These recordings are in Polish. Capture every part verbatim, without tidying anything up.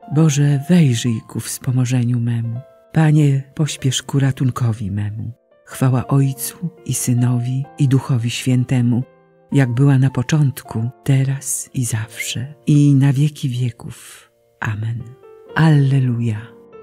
Boże, wejrzyj ku wspomożeniu memu. Panie, pośpiesz ku ratunkowi memu. Chwała Ojcu i Synowi i Duchowi Świętemu, jak była na początku, teraz i zawsze, i na wieki wieków. Amen. Alleluja.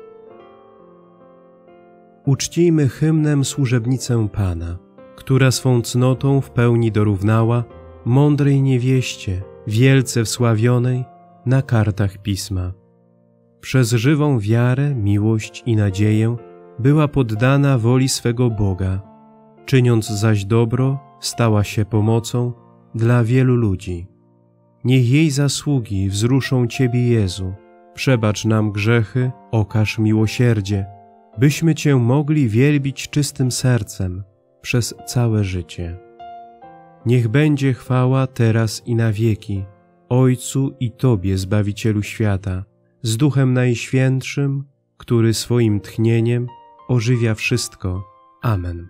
Uczcijmy hymnem służebnicę Pana, która swą cnotą w pełni dorównała mądrej niewieście, wielce wsławionej na kartach Pisma. Przez żywą wiarę, miłość i nadzieję była poddana woli swego Boga, czyniąc zaś dobro, stała się pomocą dla wielu ludzi. Niech jej zasługi wzruszą Ciebie, Jezu. Przebacz nam grzechy, okaż miłosierdzie, byśmy Cię mogli wielbić czystym sercem przez całe życie. Niech będzie chwała teraz i na wieki Ojcu i Tobie, Zbawicielu świata, z Duchem Najświętszym, który swoim tchnieniem ożywia wszystko. Amen.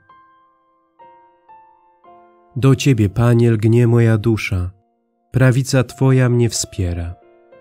Do Ciebie, Panie, lgnie moja dusza, prawica Twoja mnie wspiera.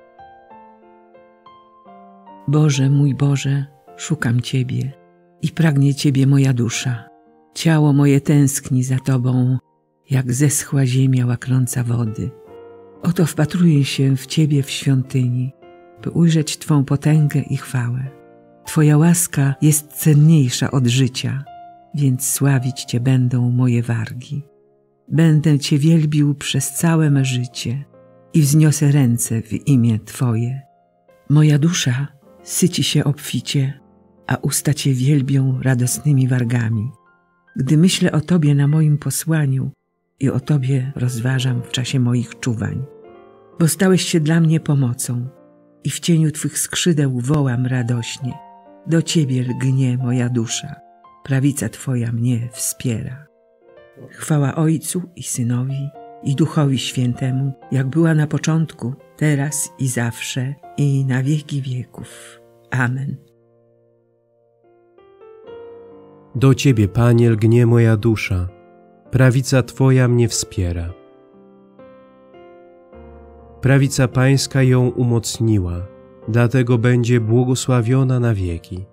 Boże, mój Boże, szukam Ciebie i pragnie Ciebie moja dusza. Ciało moje tęskni za Tobą, jak zeschła ziemia łaknąca wody. Oto wpatruję się w Ciebie w świątyni, by ujrzeć Twą potęgę i chwałę. Twoja łaska jest cenniejsza od życia, więc sławić Cię będą moje wargi. Będę Cię wielbił przez całe me życie i wzniosę ręce w imię Twoje. Moja dusza syci się obficie, a usta Cię wielbią radosnymi wargami. Gdy myślę o Tobie na moim posłaniu i o Tobie rozważam w czasie moich czuwań. Bo stałeś się dla mnie pomocą i w cieniu Twych skrzydeł wołam radośnie. Do Ciebie lgnie moja dusza, prawica Twoja mnie wspiera. Chwała Ojcu i Synowi i Duchowi Świętemu, jak była na początku, teraz i zawsze, i na wieki wieków. Amen. Do Ciebie, Panie, lgnie moja dusza, prawica Twoja mnie wspiera. Prawica Pańska ją umocniła, dlatego będzie błogosławiona na wieki.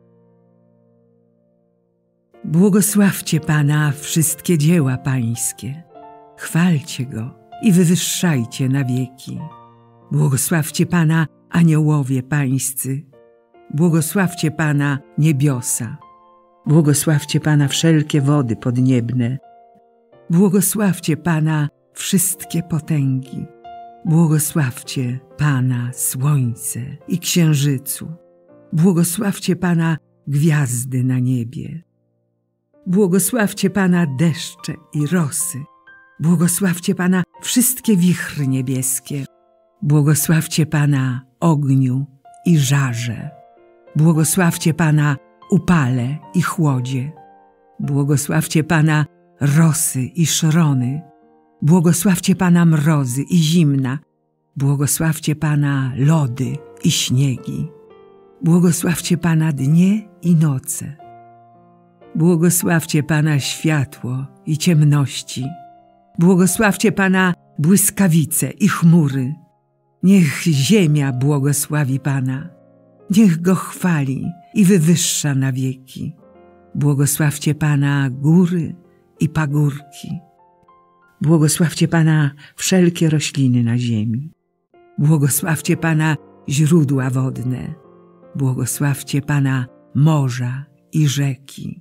Błogosławcie Pana wszystkie dzieła Pańskie. Chwalcie Go i wywyższajcie na wieki. Błogosławcie Pana aniołowie Pańscy. Błogosławcie Pana niebiosa. Błogosławcie Pana wszelkie wody podniebne. Błogosławcie Pana wszystkie potęgi. Błogosławcie Pana słońce i księżycu. Błogosławcie Pana gwiazdy na niebie. Błogosławcie Pana deszcze i rosy. Błogosławcie Pana wszystkie wichry niebieskie. Błogosławcie Pana ogniu i żarze. Błogosławcie Pana upale i chłodzie. Błogosławcie Pana rosy i szrony. Błogosławcie Pana mrozy i zimna. Błogosławcie Pana lody i śniegi. Błogosławcie Pana dnie i noce. Błogosławcie Pana światło i ciemności. Błogosławcie Pana błyskawice i chmury. Niech ziemia błogosławi Pana. Niech Go chwali i wywyższa na wieki. Błogosławcie Pana góry i pagórki. Błogosławcie Pana wszelkie rośliny na ziemi. Błogosławcie Pana źródła wodne. Błogosławcie Pana morza i rzeki.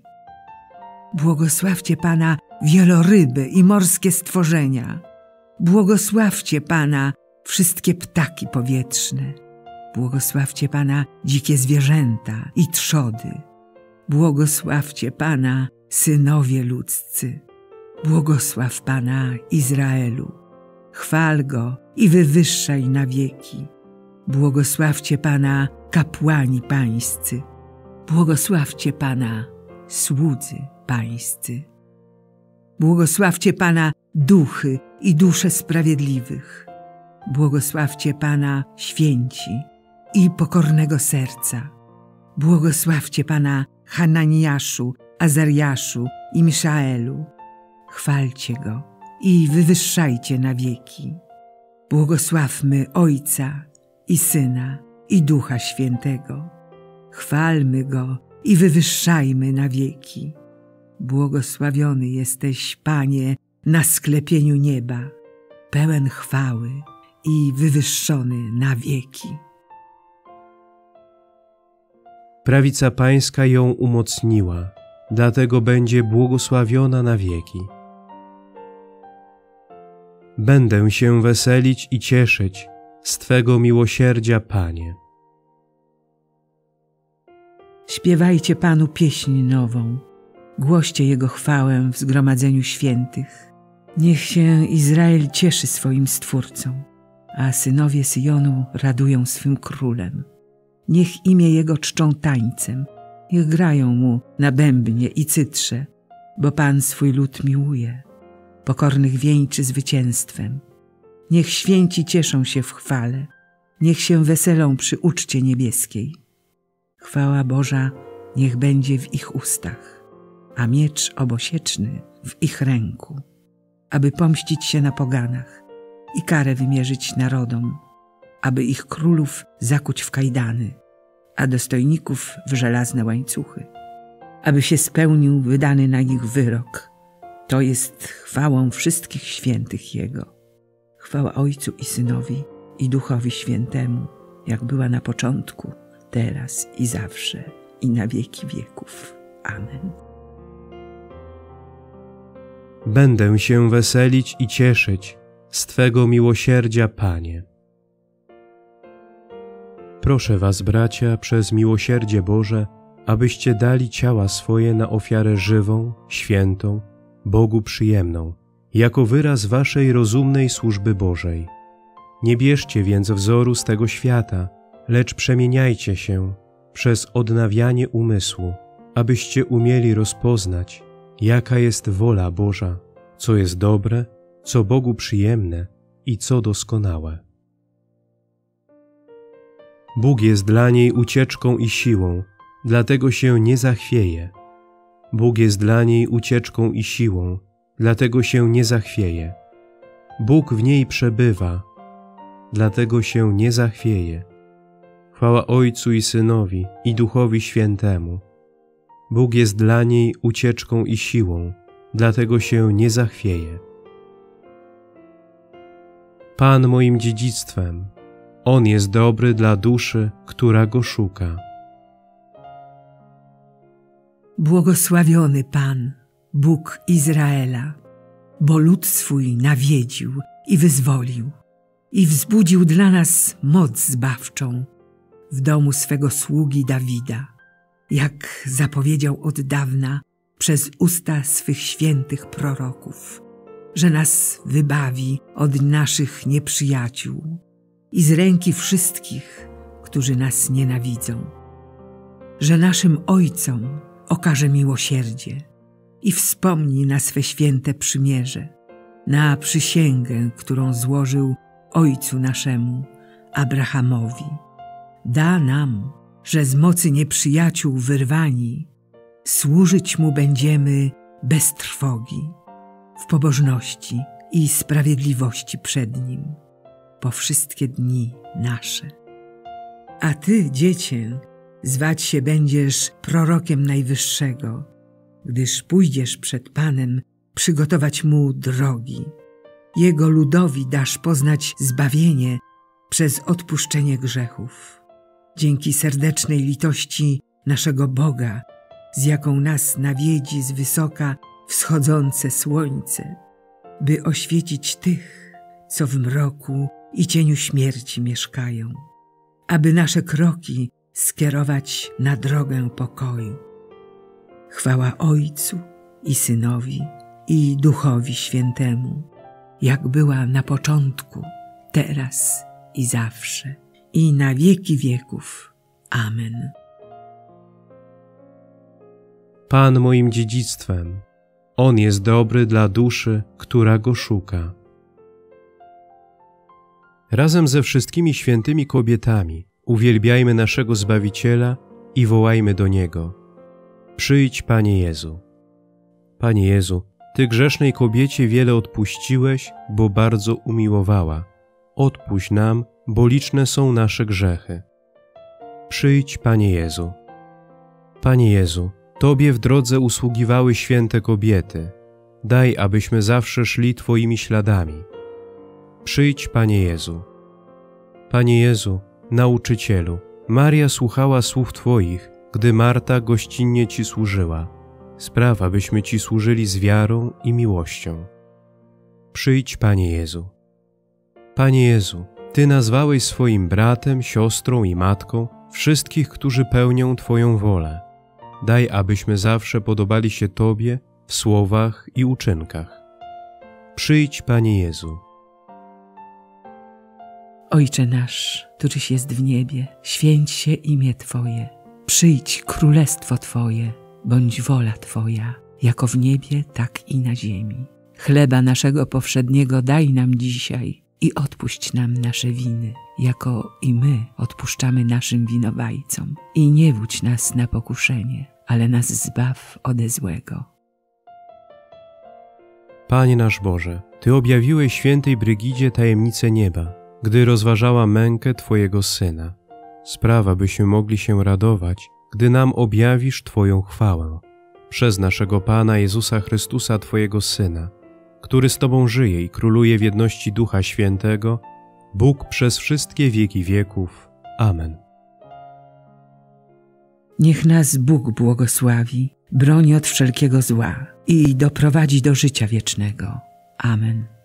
Błogosławcie Pana wieloryby i morskie stworzenia. Błogosławcie Pana wszystkie ptaki powietrzne. Błogosławcie Pana dzikie zwierzęta i trzody. Błogosławcie Pana synowie ludzcy. Błogosław Pana Izraelu. Chwal Go i wywyższaj na wieki. Błogosławcie Pana kapłani pańscy. Błogosławcie Pana słudzy pańscy. Błogosławcie Pana duchy i dusze sprawiedliwych. Błogosławcie Pana święci i pokornego serca. Błogosławcie Pana Hananiaszu, Azariaszu i Miszaelu. Chwalcie Go i wywyższajcie na wieki. Błogosławmy Ojca i Syna i Ducha Świętego. Chwalmy Go i wywyższajmy na wieki. Błogosławiony jesteś, Panie, na sklepieniu nieba, pełen chwały i wywyższony na wieki. Prawica Pańska ją umocniła, dlatego będzie błogosławiona na wieki. Będę się weselić i cieszyć z Twego miłosierdzia, Panie. Śpiewajcie Panu pieśń nową, głoście Jego chwałę w zgromadzeniu świętych. Niech się Izrael cieszy swoim Stwórcą, a synowie Syjonu radują swym Królem. Niech imię Jego czczą tańcem, niech grają Mu na bębnie i cytrze, bo Pan swój lud miłuje, pokornych wieńczy zwycięstwem. Niech święci cieszą się w chwale, niech się weselą przy uczcie niebieskiej. Chwała Boża niech będzie w ich ustach, a miecz obosieczny w ich ręku, aby pomścić się na poganach i karę wymierzyć narodom, aby ich królów zakuć w kajdany, a dostojników w żelazne łańcuchy, aby się spełnił wydany na nich wyrok. To jest chwałą wszystkich świętych Jego. Chwała Ojcu i Synowi i Duchowi Świętemu, jak była na początku, teraz i zawsze, i na wieki wieków. Amen. Będę się weselić i cieszyć z Twego miłosierdzia, Panie. Proszę was, bracia, przez miłosierdzie Boże, abyście dali ciała swoje na ofiarę żywą, świętą, Bogu przyjemną, jako wyraz waszej rozumnej służby Bożej. Nie bierzcie więc wzoru z tego świata, lecz przemieniajcie się przez odnawianie umysłu, abyście umieli rozpoznać, jaka jest wola Boża, co jest dobre, co Bogu przyjemne i co doskonałe. Bóg jest dla niej ucieczką i siłą, dlatego się nie zachwieje. Bóg jest dla niej ucieczką i siłą, dlatego się nie zachwieje. Bóg w niej przebywa, dlatego się nie zachwieje. Chwała Ojcu i Synowi i Duchowi Świętemu. Bóg jest dla niej ucieczką i siłą, dlatego się nie zachwieje. Pan moim dziedzictwem, On jest dobry dla duszy, która Go szuka. Błogosławiony Pan, Bóg Izraela, bo lud swój nawiedził i wyzwolił i wzbudził dla nas moc zbawczą w domu swego sługi Dawida, jak zapowiedział od dawna przez usta swych świętych proroków, że nas wybawi od naszych nieprzyjaciół i z ręki wszystkich, którzy nas nienawidzą, że naszym ojcom okaże miłosierdzie i wspomni na swe święte przymierze, na przysięgę, którą złożył ojcu naszemu, Abrahamowi. Da nam, że z mocy nieprzyjaciół wyrwani, służyć Mu będziemy bez trwogi, w pobożności i sprawiedliwości przed Nim, po wszystkie dni nasze. A Ty, Dziecię, zwać się będziesz prorokiem Najwyższego, gdyż pójdziesz przed Panem przygotować Mu drogi. Jego ludowi dasz poznać zbawienie przez odpuszczenie grzechów. Dzięki serdecznej litości naszego Boga, z jaką nas nawiedzi z wysoka wschodzące słońce, by oświecić tych, co w mroku i cieniu śmierci mieszkają, aby nasze kroki skierować na drogę pokoju. Chwała Ojcu i Synowi i Duchowi Świętemu, jak była na początku, teraz i zawsze, i na wieki wieków. Amen. Pan moim dziedzictwem, On jest dobry dla duszy, która Go szuka. Razem ze wszystkimi świętymi kobietami uwielbiajmy naszego Zbawiciela i wołajmy do Niego: Przyjdź, Panie Jezu. Panie Jezu, Ty grzesznej kobiecie wiele odpuściłeś, bo bardzo umiłowała. Odpuść nam, bo liczne są nasze grzechy. Przyjdź, Panie Jezu. Panie Jezu, Tobie w drodze usługiwały święte kobiety. Daj, abyśmy zawsze szli Twoimi śladami. Przyjdź, Panie Jezu. Panie Jezu, Nauczycielu, Maria słuchała słów Twoich, gdy Marta gościnnie Ci służyła. Spraw, abyśmy Ci służyli z wiarą i miłością. Przyjdź, Panie Jezu. Panie Jezu, Ty nazwałeś swoim bratem, siostrą i matką wszystkich, którzy pełnią Twoją wolę. Daj, abyśmy zawsze podobali się Tobie w słowach i uczynkach. Przyjdź, Panie Jezu. Ojcze nasz, któryś jest w niebie, święć się imię Twoje. Przyjdź królestwo Twoje, bądź wola Twoja, jako w niebie, tak i na ziemi. Chleba naszego powszedniego daj nam dzisiaj i odpuść nam nasze winy, jako i my odpuszczamy naszym winowajcom. I nie wódź nas na pokuszenie, ale nas zbaw ode złego. Panie nasz Boże, Ty objawiłeś świętej Brygidzie tajemnicę nieba, gdy rozważała mękę Twojego Syna. Sprawa, byśmy mogli się radować, gdy nam objawisz Twoją chwałę. Przez naszego Pana Jezusa Chrystusa, Twojego Syna, który z Tobą żyje i króluje w jedności Ducha Świętego, Bóg przez wszystkie wieki wieków. Amen. Niech nas Bóg błogosławi, broni od wszelkiego zła i doprowadzi do życia wiecznego. Amen.